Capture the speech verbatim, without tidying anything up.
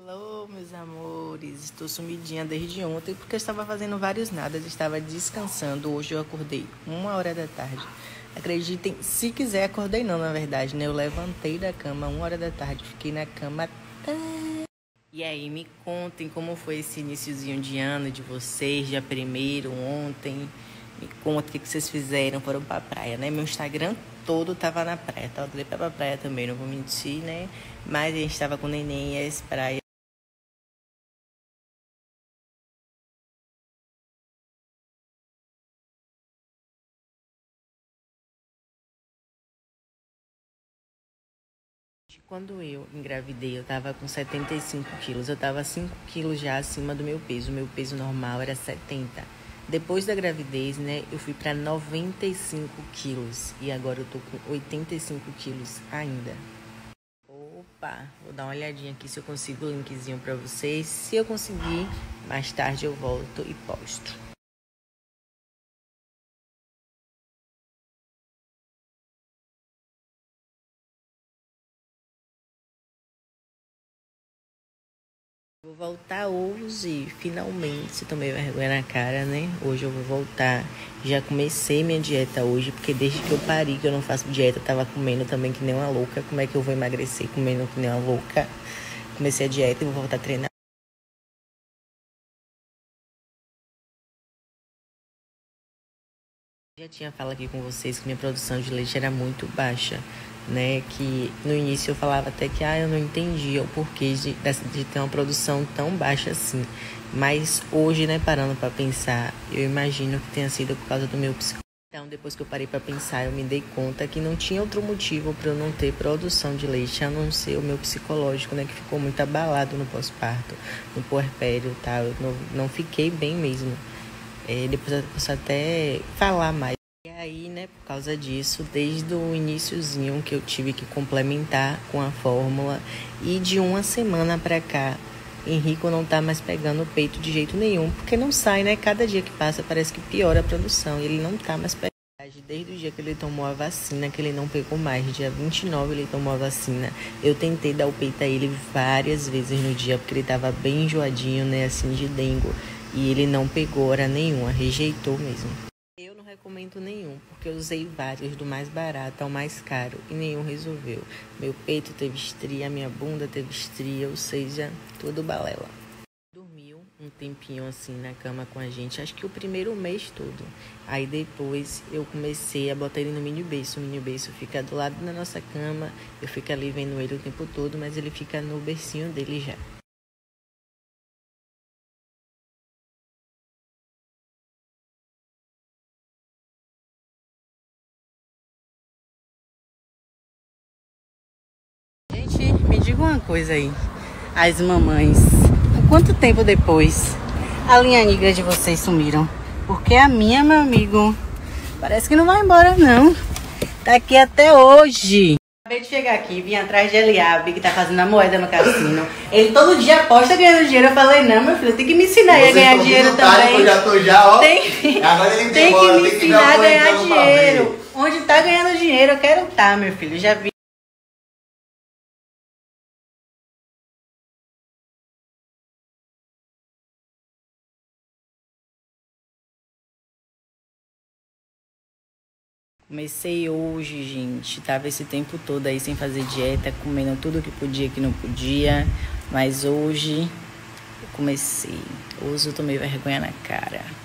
Alô, meus amores, estou sumidinha desde ontem porque eu estava fazendo vários nadas, estava descansando. Hoje eu acordei uma hora da tarde. Acreditem, se quiser, acordei não, na verdade, né? Eu levantei da cama uma hora da tarde, fiquei na cama até... E aí, me contem como foi esse iniciozinho de ano de vocês, dia primeiro, ontem. Me contem o que vocês fizeram, foram pra praia, né? Meu Instagram todo tava na praia, tá? Eu falei pra praia também, não vou mentir, né? Mas a gente tava com o neném e as praias. Quando eu engravidei, eu tava com setenta e cinco quilos. Eu tava cinco quilos já acima do meu peso. O meu peso normal era setenta. Depois da gravidez, né, eu fui pra noventa e cinco quilos. E agora eu tô com oitenta e cinco quilos ainda. Opa, vou dar uma olhadinha aqui se eu consigo o linkzinho pra vocês. Se eu conseguir, mais tarde eu volto e posto. Vou voltar hoje, finalmente. Tomei vergonha na cara, né? Hoje eu vou voltar. Já comecei minha dieta hoje, porque desde que eu parei, que eu não faço dieta, tava comendo também que nem uma louca. Como é que eu vou emagrecer comendo que nem uma louca? Comecei a dieta e vou voltar a treinar. Já tinha falado aqui com vocês que minha produção de leite era muito baixa, né? Que no início eu falava até que ah, eu não entendia o porquê de, de ter uma produção tão baixa assim. Mas hoje, né, parando para pensar, eu imagino que tenha sido por causa do meu psicólogo. Então, depois que eu parei para pensar, eu me dei conta que não tinha outro motivo para eu não ter produção de leite, a não ser o meu psicológico, né, que ficou muito abalado no pós-parto, no puerpério e tal. Eu não, não fiquei bem mesmo. É, depois eu posso até falar mais. E aí, né, por causa disso, desde o iniciozinho que eu tive que complementar com a fórmula, e de uma semana pra cá, Henrico não tá mais pegando o peito de jeito nenhum, porque não sai, né? Cada dia que passa parece que piora a produção, e ele não tá mais pegando. Desde o dia que ele tomou a vacina, que ele não pegou mais, dia vinte e nove ele tomou a vacina, eu tentei dar o peito a ele várias vezes no dia, porque ele tava bem enjoadinho, né, assim, de dengo. E ele não pegou hora nenhuma, rejeitou mesmo. Eu não recomendo nenhum, porque eu usei vários, do mais barato ao mais caro, e nenhum resolveu. Meu peito teve estria, minha bunda teve estria, ou seja, tudo balela. Dormiu um tempinho assim na cama com a gente, acho que o primeiro mês todo. Aí depois eu comecei a botar ele no mini berço. O mini berço fica do lado da nossa cama, eu fico ali vendo ele o tempo todo, mas ele fica no bercinho dele já. Gente, me diga uma coisa aí, as mamães, por quanto tempo depois a linha negra de vocês sumiram? Porque a minha, meu amigo, parece que não vai embora não, tá aqui até hoje. Acabei de chegar aqui, vim atrás de Eliabe, que tá fazendo a moeda no cassino. Ele todo dia aposta ganhando dinheiro. Eu falei, não, meu filho, tem que me ensinar a ganhar dinheiro também. Eu já tô já, ó. Tem, Agora ele tem embora, que me tem que ensinar a ganhar então dinheiro. Onde tá ganhando dinheiro, eu quero tá, meu filho. Já vi. Comecei hoje, gente. Tava esse tempo todo aí sem fazer dieta, comendo tudo que podia, que não podia. Mas hoje eu comecei. Hoje eu tomei vergonha na cara.